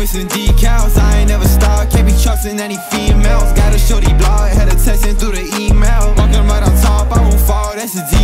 chasing decals. I ain't never stopped, can't be trusting any females. Got a shorty blog, had her texting through the email. Walking right on top, I won't fall, that's a deal.